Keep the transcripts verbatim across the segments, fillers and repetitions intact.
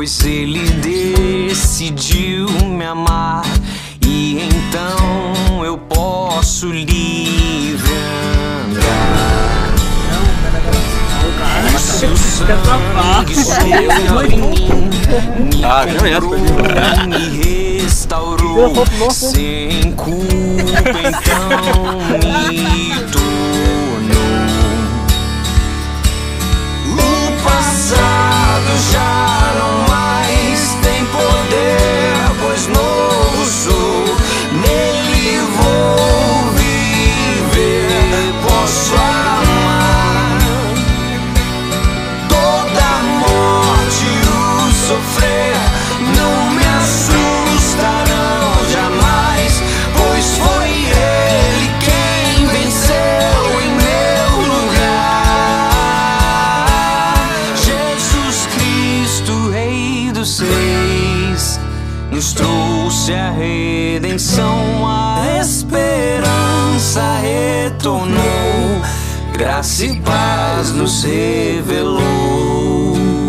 pois Ele decidiu me amar, e então eu posso livre andar. O seu sangue sobre mim me comprou, me restaurou, sem culpa então me tornou. O passado já não mais tem poder, pois novo sou, nele vou viver, posso amar. Toda a morte e o sofrer não me assustarão jamais, pois foi Ele quem venceu em meu lugar. Jesus Cristo, Rei dos Reis, nos trouxe a redenção, a esperança retornou, graça e paz nos revelou.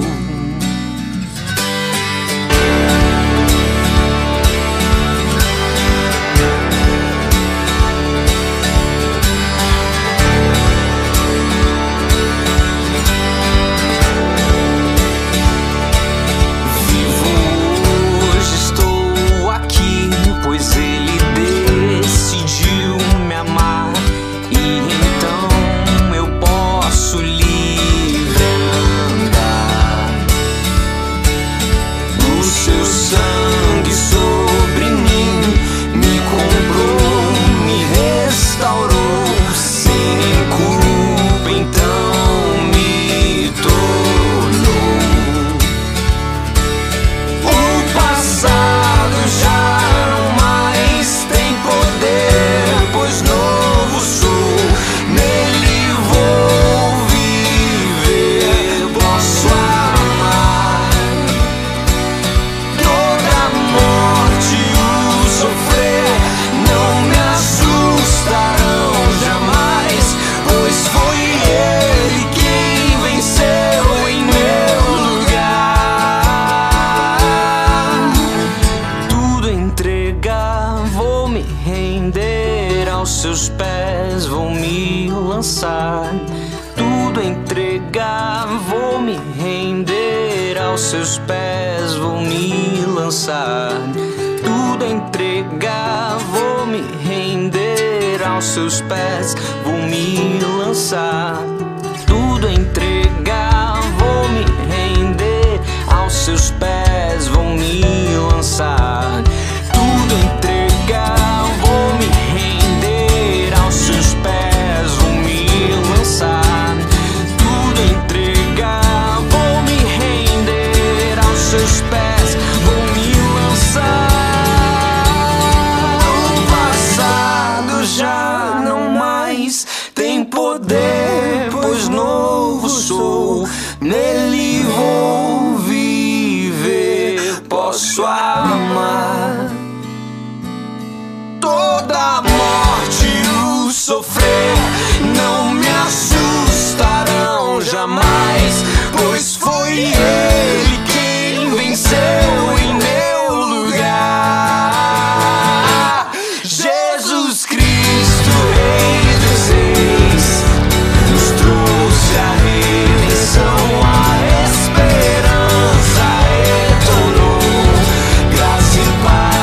Seus pés vou me lançar, tudo entregar, vou me render aos seus pés, vou me lançar, tudo entregar, vou me render aos seus pés, vou me lançar, tudo entregar, vou me render aos seus pés, vou me lançar, tudo entregar, vou me render aos seus pés, vou me lançar, tudo entregar, vou me render aos seus pés, vou me lançar. O passado já não mais tem poder, pois novo sou, nele vou viver, posso amar. Toda a morte e o sofrer não me assustarão jamais, pois foi Ele quem venceu em meu lugar. Jesus Cristo, Rei dos Reis, nos trouxe a redenção, a esperança retornou, graça e paz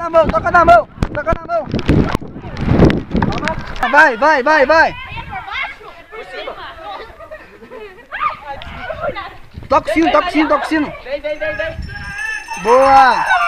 na mão, toca na mão, toca na mão. Vai, vai, vai, vai. Toca o sino, toca o sino, toca o sino. Vem, vem, vem, vem. Boa.